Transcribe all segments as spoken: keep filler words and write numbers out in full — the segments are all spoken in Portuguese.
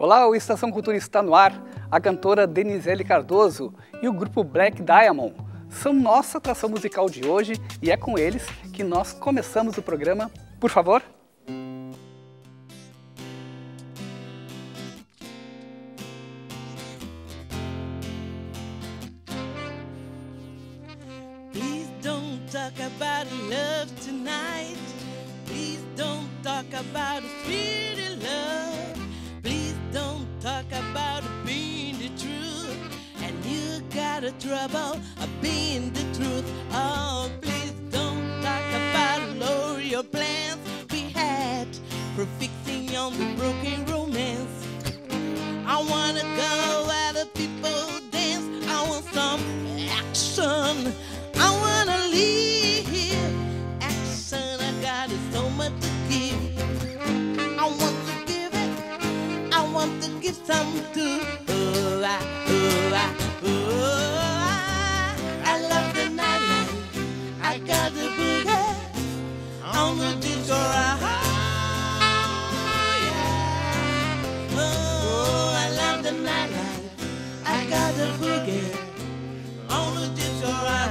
Olá, o Estação Cultura está no ar. A cantora Denizeli Cardoso e o grupo Black Diamond são nossa atração musical de hoje e é com eles que nós começamos o programa. Por favor. Please don't talk about love tonight. Please don't talk about sweet love. Please don't talk about being the truth. And you got a trouble of being the truth. Oh, please don't talk about all your plans we had for fixing on the broken romance. I wanna go where the people dance. I want some action. I wanna live action. I got so much to give. I want to give it. I want to give some to. Oh, I, oh, I, oh, I, I love the nightlife. I got the boogie on the disco. Oh, I love the nightlife. I got the boogie on the disco.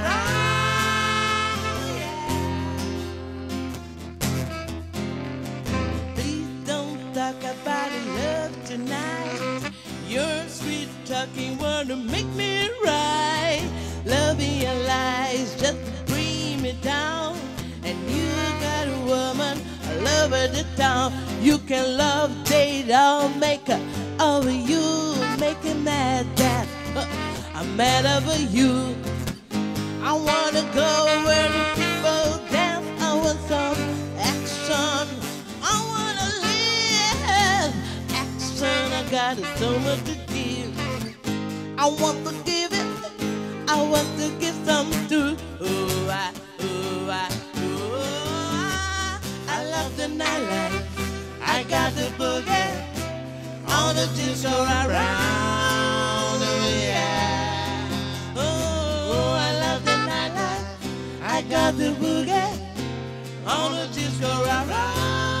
Please don't talk about love tonight. Your sweet talking wanna make me right. Loving your lies just bring me down. And you got a woman, a lover the town. You can love, date, or make her over you. Make her mad that uh, I'm mad over you. I wanna go where the people dance. I want some action. I wanna live action. I got so much to give. I want to give it. I want to give some too. Oh, I, oh, I, oh, I, I love the nightlife. I got the boogie on the disco around. Oh, yeah. Oh, I love the nightlife. I got the boogie on the disco around.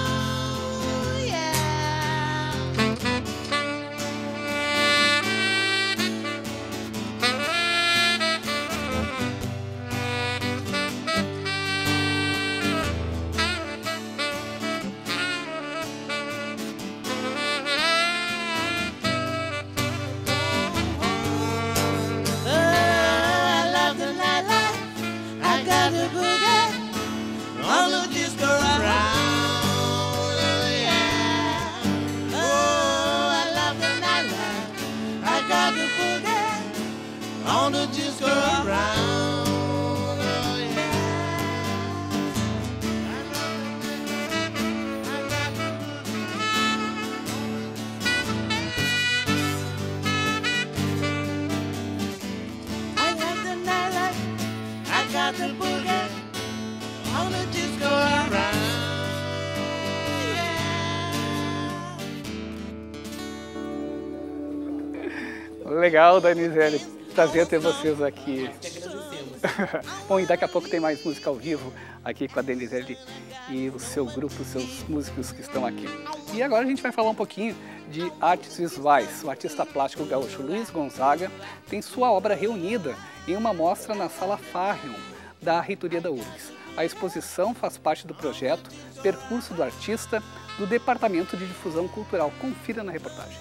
On the disco around, oh yeah. I got the nightlife, I got the boogie on the disco around, yeah. Legal, Denizeli. Prazer ter vocês aqui. Bom, e daqui a pouco tem mais música ao vivo aqui com a Denizeli e o seu grupo, os seus músicos que estão aqui. E agora a gente vai falar um pouquinho de artes visuais. O artista plástico gaúcho Luiz Gonzaga tem sua obra reunida em uma mostra na Sala Farrion da Reitoria da U R G S. A exposição faz parte do projeto Percurso do Artista do Departamento de Difusão Cultural. Confira na reportagem.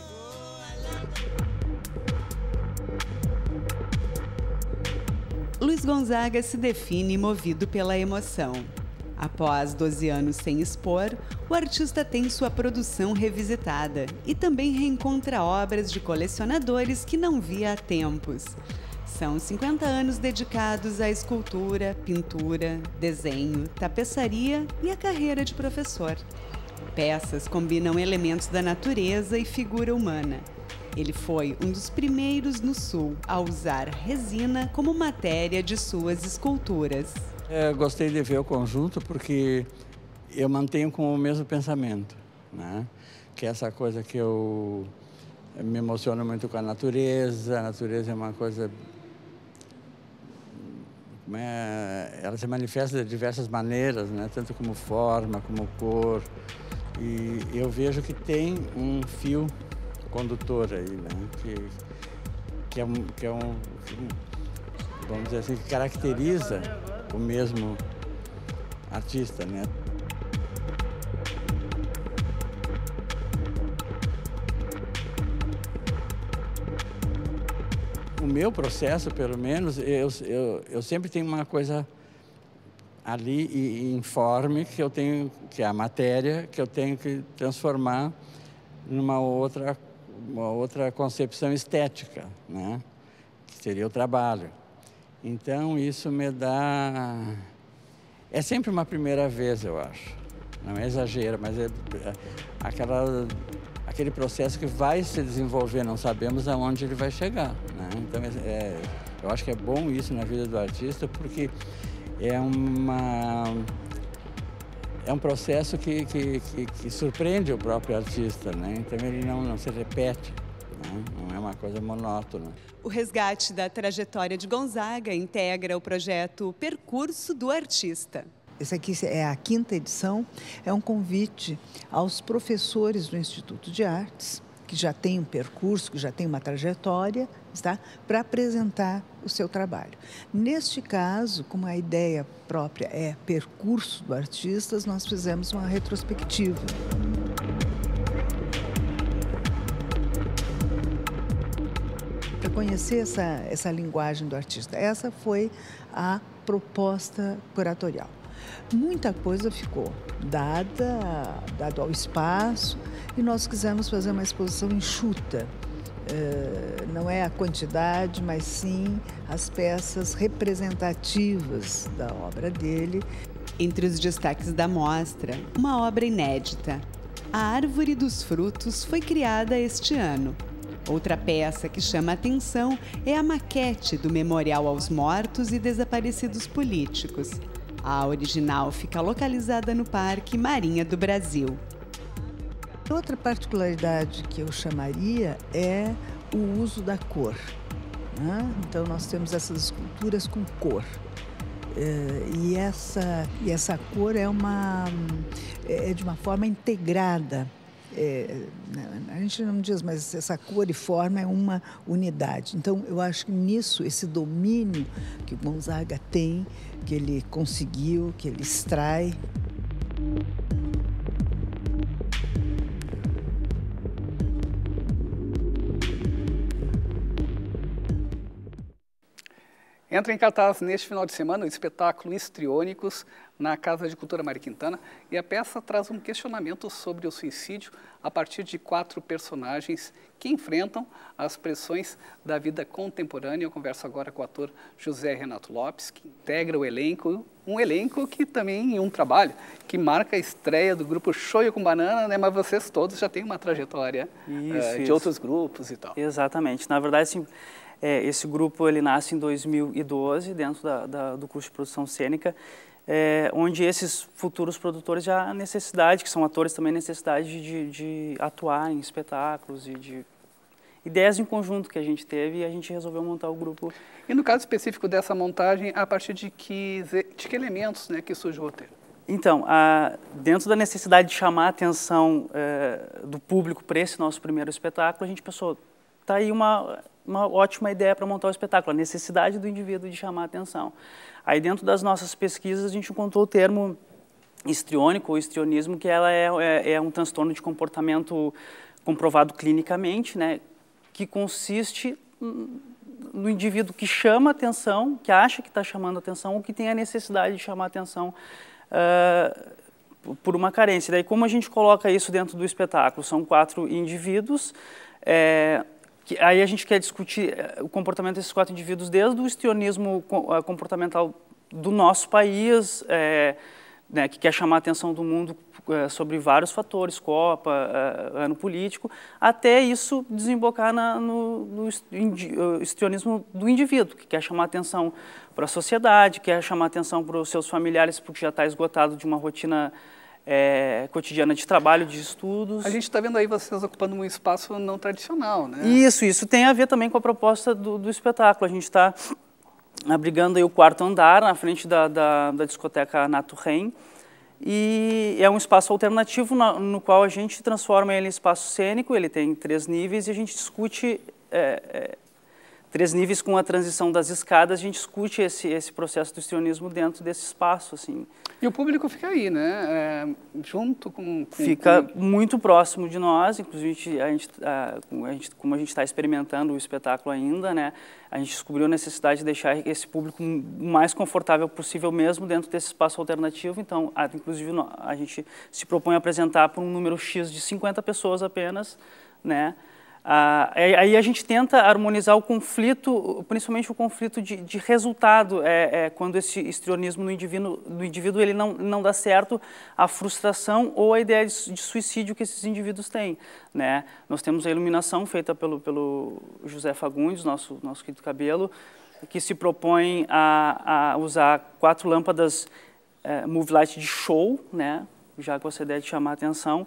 Luiz Gonzaga se define movido pela emoção. Após doze anos sem expor, o artista tem sua produção revisitada e também reencontra obras de colecionadores que não via há tempos. São cinquenta anos dedicados à escultura, pintura, desenho, tapeçaria e a carreira de professor. Peças combinam elementos da natureza e figura humana. Ele foi um dos primeiros no Sul a usar resina como matéria de suas esculturas. Eu gostei de ver o conjunto porque eu mantenho com o mesmo pensamento, né? Que é essa coisa que eu me emociono muito com a natureza. A natureza é uma coisa... É, ela se manifesta de diversas maneiras, né? Tanto como forma, como cor. E eu vejo que tem um fio condutor aí, né? Que, que, é um, que é um, vamos dizer assim, que caracteriza o mesmo artista, né? O meu processo, pelo menos, eu, eu, eu sempre tenho uma coisa ali e informe que eu tenho, que é a matéria, que eu tenho que transformar numa outra, uma outra concepção estética, né? Que seria o trabalho. Então, isso me dá... É sempre uma primeira vez, eu acho. Não é exagero, mas é aquela... aquele processo que vai se desenvolver, não sabemos aonde ele vai chegar, né? Então, é, eu acho que é bom isso na vida do artista, porque é, uma, é um processo que, que, que, que surpreende o próprio artista, né? Então, ele não, não se repete, né? Não é uma coisa monótona. O resgate da trajetória de Gonzaga integra o projeto Percurso do Artista. Essa aqui é a quinta edição, é um convite aos professores do Instituto de Artes, que já tem um percurso, que já tem uma trajetória, tá? Para apresentar o seu trabalho. Neste caso, como a ideia própria é Percurso do Artista, nós fizemos uma retrospectiva. Para conhecer essa, essa linguagem do artista, essa foi a proposta curatorial. Muita coisa ficou dada, dado ao espaço, e nós quisemos fazer uma exposição enxuta. Uh, não é a quantidade, mas sim as peças representativas da obra dele. Entre os destaques da mostra, uma obra inédita. A Árvore dos Frutos foi criada este ano. Outra peça que chama a atenção é a maquete do Memorial aos Mortos e Desaparecidos Políticos. A original fica localizada no Parque Marinha do Brasil. Outra particularidade que eu chamaria é o uso da cor, né? Então, nós temos essas esculturas com cor. É, e, essa, e essa cor é, uma, é de uma forma integrada. É, a gente não diz, mas essa cor e forma é uma unidade. Então, eu acho que nisso, esse domínio que o Gonzaga tem, que ele conseguiu, que ele extrai. Entra em cartaz neste final de semana o espetáculo Histriônicos na Casa de Cultura Mário Quintana, e a peça traz um questionamento sobre o suicídio a partir de quatro personagens que enfrentam as pressões da vida contemporânea. Eu converso agora com o ator José Renato Lopes, que integra o elenco, um elenco que também um trabalho que marca a estreia do grupo Shoyu com Banana, né? Mas vocês todos já têm uma trajetória isso, uh, de isso. outros grupos e tal. Exatamente. Na verdade, assim, É, esse grupo ele nasce em dois mil e doze, dentro da, da, do curso de produção cênica, é, onde esses futuros produtores já há necessidade, que são atores também, necessidade de, de atuar em espetáculos e de ideias em conjunto que a gente teve, e a gente resolveu montar o grupo. E no caso específico dessa montagem, a partir de que, de que elementos, né, que surge o roteiro? Então, a, dentro da necessidade de chamar a atenção é, do público para esse nosso primeiro espetáculo, a gente pensou, tá aí uma... uma ótima ideia para montar o espetáculo, a necessidade do indivíduo de chamar a atenção. Aí, dentro das nossas pesquisas, a gente encontrou o termo histriônico ou histrionismo, que ela é, é, é um transtorno de comportamento comprovado clinicamente, né, que consiste no indivíduo que chama a atenção, que acha que está chamando a atenção, ou que tem a necessidade de chamar a atenção uh, por uma carência. Daí, como a gente coloca isso dentro do espetáculo? São quatro indivíduos, é, que aí a gente quer discutir o comportamento desses quatro indivíduos desde o histrionismo comportamental do nosso país, é, né, que quer chamar a atenção do mundo é, sobre vários fatores, Copa, é, ano político, até isso desembocar na, no, no histrionismo do indivíduo, que quer chamar a atenção para a sociedade, quer chamar a atenção para os seus familiares, porque já está esgotado de uma rotina É, cotidiana de trabalho, de estudos. A gente está vendo aí vocês ocupando um espaço não tradicional, né? Isso, isso tem a ver também com a proposta do, do espetáculo. A gente está abrigando aí o quarto andar, na frente da, da, da discoteca Nato Ren, E é um espaço alternativo no, no qual a gente transforma ele em espaço cênico. Ele tem três níveis e a gente discute, é, é, três níveis com a transição das escadas, a gente discute esse, esse processo do histrionismo dentro desse espaço, assim. E o público fica aí, né? É, junto com, com... Fica com... muito próximo de nós, inclusive a gente, a, a gente, como a gente está experimentando o espetáculo ainda, né? A gente descobriu a necessidade de deixar esse público o mais confortável possível mesmo dentro desse espaço alternativo. Então, a, inclusive, a gente se propõe a apresentar para um número X de cinquenta pessoas apenas, né? Ah, aí a gente tenta harmonizar o conflito, principalmente o conflito de, de resultado, é, é, quando esse histrionismo no indivíduo, no indivíduo ele não, não dá certo, a frustração ou a ideia de, de suicídio que esses indivíduos têm, né? Nós temos a iluminação feita pelo, pelo José Fagundes, nosso, nosso querido Cabelo, que se propõe a, a usar quatro lâmpadas é, Move Light de show, né? Já com essa ideia de chamar a atenção,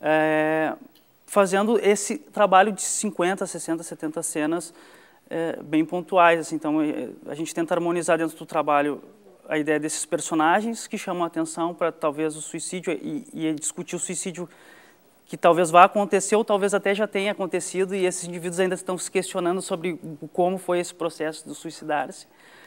é, fazendo esse trabalho de cinquenta, sessenta, setenta cenas é, bem pontuais. Assim. Então, a gente tenta harmonizar dentro do trabalho a ideia desses personagens que chamam a atenção para talvez o suicídio e, e discutir o suicídio que talvez vá acontecer ou talvez até já tenha acontecido e esses indivíduos ainda estão se questionando sobre como foi esse processo de suicidar-se.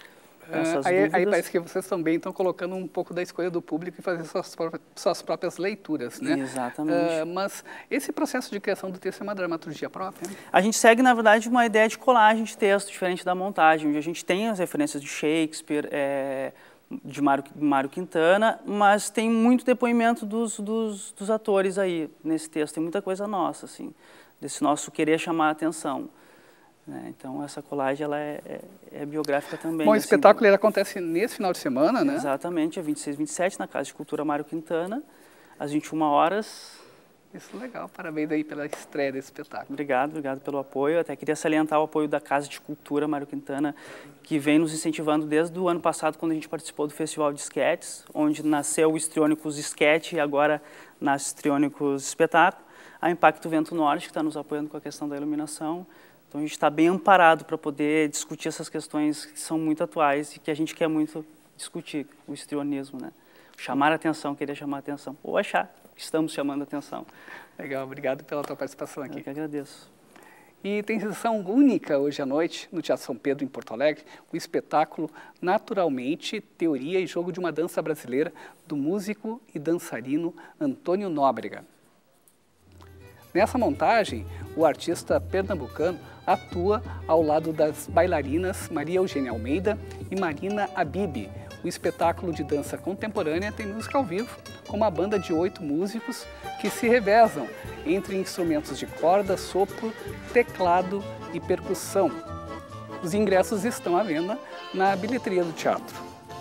Uh, aí, aí parece que vocês também estão colocando um pouco da escolha do público e fazer suas, suas próprias leituras, né? Exatamente. Uh, mas esse processo de criação do texto é uma dramaturgia própria? A gente segue, na verdade, uma ideia de colagem de texto diferente da montagem, onde a gente tem as referências de Shakespeare, é, de Mário, Mário Quintana, mas tem muito depoimento dos, dos, dos atores aí nesse texto, tem muita coisa nossa, assim, desse nosso querer chamar a atenção. Né? Então, essa colagem ela é, é, é biográfica também. Bom, o assim, espetáculo ele acontece nesse final de semana, né? Exatamente, é vinte e seis e vinte e sete, na Casa de Cultura Mário Quintana, às vinte e uma horas. Isso, legal. Parabéns aí pela estreia desse espetáculo. Obrigado, obrigado pelo apoio. Eu até queria salientar o apoio da Casa de Cultura Mário Quintana, que vem nos incentivando desde o ano passado, quando a gente participou do Festival de Esquetes, onde nasceu o Histriônicos Esquete e agora nasce Histriônicos Espetáculo. A Impacto Vento Norte, que está nos apoiando com a questão da iluminação. Então, a gente está bem amparado para poder discutir essas questões que são muito atuais e que a gente quer muito discutir, o histrionismo, né? Chamar a atenção, querer chamar a atenção, ou achar que estamos chamando a atenção. Legal, obrigado pela tua participação aqui. Eu que agradeço. E tem sessão única hoje à noite no Teatro São Pedro, em Porto Alegre, o espetáculo Naturalmente, Teoria e Jogo de uma Dança Brasileira, do músico e dançarino Antônio Nóbrega. Nessa montagem, o artista pernambucano atua ao lado das bailarinas Maria Eugênia Almeida e Marina Abib. O espetáculo de dança contemporânea tem música ao vivo, com uma banda de oito músicos que se revezam entre instrumentos de corda, sopro, teclado e percussão. Os ingressos estão à venda na bilheteria do teatro.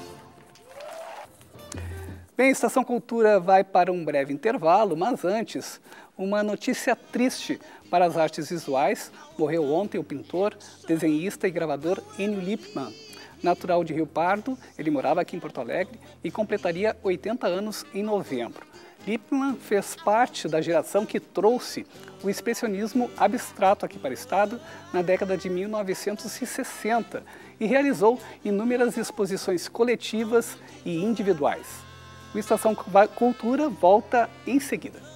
Bem, a Estação Cultura vai para um breve intervalo, mas antes, uma notícia triste para as artes visuais. Morreu ontem o pintor, desenhista e gravador Enio Lippmann. Natural de Rio Pardo, ele morava aqui em Porto Alegre e completaria oitenta anos em novembro. Lippmann fez parte da geração que trouxe o expressionismo abstrato aqui para o estado na década de mil novecentos e sessenta e realizou inúmeras exposições coletivas e individuais. O Estação Cultura volta em seguida.